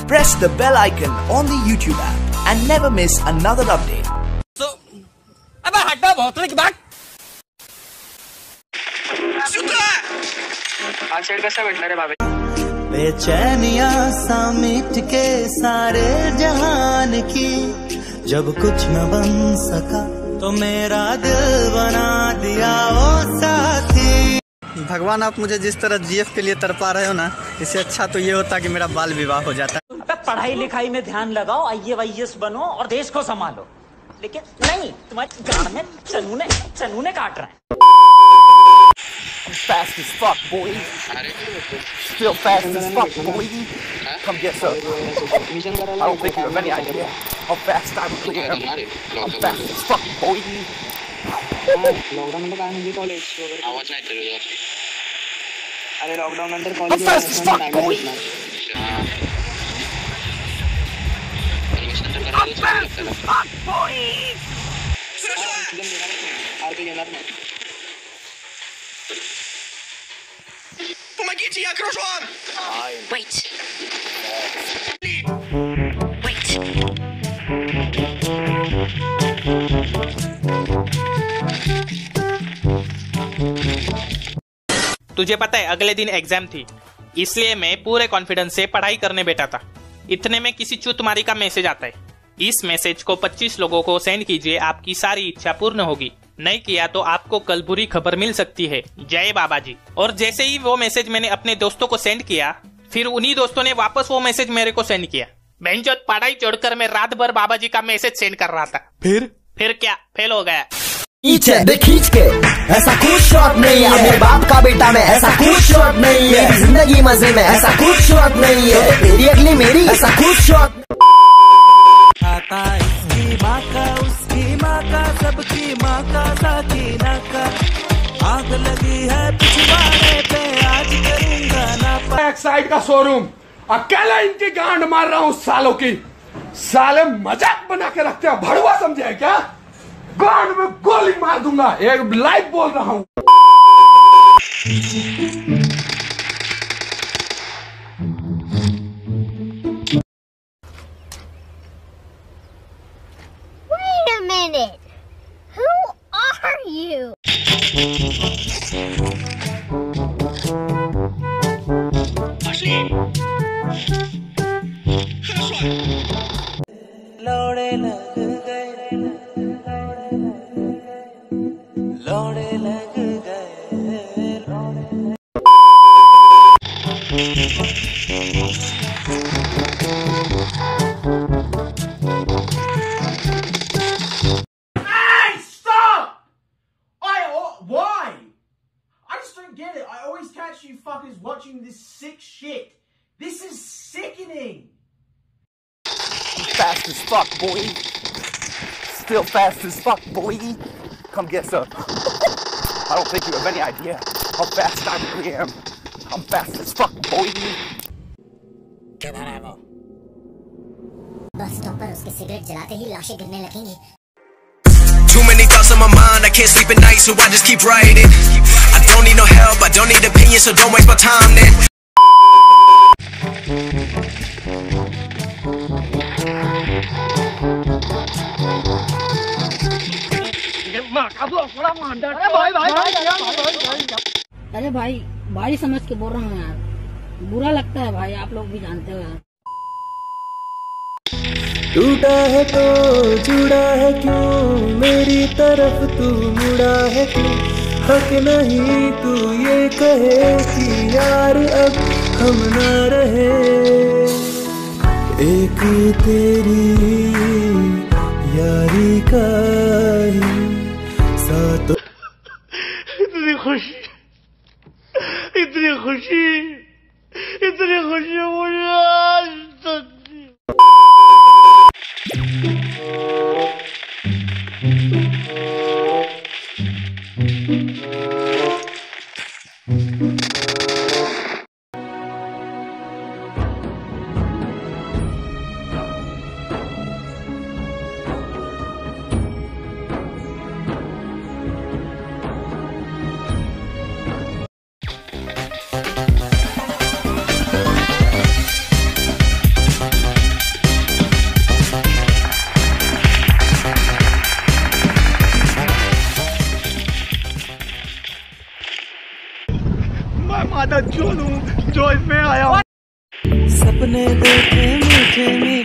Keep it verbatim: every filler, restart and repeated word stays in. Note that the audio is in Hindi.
Press the bell icon on the YouTube app and never miss another update. So, अबे हटा बहुत की बात। आज शेर कैसा बैठना रे बाबा? बेचैनिया सा मिट के सारे जहान की, जब कुछ न बन सका तो मेरा दिल बना दिया ओ साथी। भगवान, आप मुझे जिस तरह जीएफ के लिए तड़पा रहे हो ना, इससे अच्छा तो ये होता कि मेरा बाल विवाह हो जाता। अबे पढ़ाई लिखाई में ध्यान लगाओ, आई ए वाई एस बनो और देश को संभालो, लेकिन नहीं, तुम्हारे गाड़ में चनूने चनूने काट रहे हैं। I'm fast as fuck, boy. Still fast as fuck, boy. Come get some. I don't think you have any idea how fast I'm clear. I'm fast as fuck, boy. Lockdown नंतर काय म्हणजे कॉलेज वगैरे आवाज नाही येत. अरे लॉकडाउन नंतर कॉलेज टाइम भेटणार. परमिशन तर करायला लागतं. आरपी घेणार नाही. Помогите, я окружен! Wait. Wait. तुझे पता है अगले दिन एग्जाम थी, इसलिए मैं पूरे कॉन्फिडेंस से पढ़ाई करने बैठा था। इतने में किसी चूतमारी का मैसेज आता है, इस मैसेज को पच्चीस लोगों को सेंड कीजिए, आपकी सारी इच्छा पूर्ण होगी, नहीं किया तो आपको कल बुरी खबर मिल सकती है, जय बाबा जी। और जैसे ही वो मैसेज मैंने अपने दोस्तों को सेंड किया, फिर उन्हीं दोस्तों ने वापस वो मैसेज मेरे को सेंड किया। बेंचोत पढ़ाई छोड़कर मैं रात भर बाबा जी का मैसेज सेंड कर रहा था। फिर फिर क्या, फेल हो गया। दे खींच के ऐसा कुछ शॉट नहीं है, मेरे बाप का बेटा में ऐसा कुछ शॉट नहीं है, जिंदगी मजे में ऐसा कुछ शॉट नहीं है, तेरी अगली मेरी ऐसा कुछ शॉट। खाता इसकी माँ का, उसकी माँ का, सबकी माँ का, साकीना का, आग लगी है पिछवाड़े पे, आज करूंगा ना। एक साइड का शोरूम, अकेला इनकी गांड मार रहा हूँ सालों की। साले मजाक बना के रखते हैं, भड़वा समझे क्या? गांड में गोली मार दूंगा, एक लाइव बोल रहा हूँ। Wait a minute. Who are you? लौड़े लग गए, लौड़े लग गए, लौड़े। Hey, stop! I oh, why? I just don't get it. I always catch you fuckers watching this sick shit. This is sickening. Fast as fuck, boy. Still fast as fuck, boy. Come get some. I don't think you have any idea how fast I really am. I'm fast as fuck, boy. किधर है वो? बस स्टॉप पर उसके सिगरेट जलाते ही लाशें गिरने लगेंगी। Too many thoughts on my mind, I can't sleep at night, so I just keep writing. I don't need no help, I don't need opinions, so don't waste my time then. अरे भाई, भाई समझ के बोल रहा हूँ यार, बुरा लगता है भाई, आप लोग भी जानते हो यार। टूटा है तो जुड़ा है क्यों, मेरी तरफ तू मुड़ा है क्यों, हक नहीं तू ये कहे कि यार अब हम ना रहे, एक तेरी यारी का ही साथ। इतनी खुशी, इतनी खुशी, इतनी खुशी मुझे आज तक। सपने देखे मीठे मीठे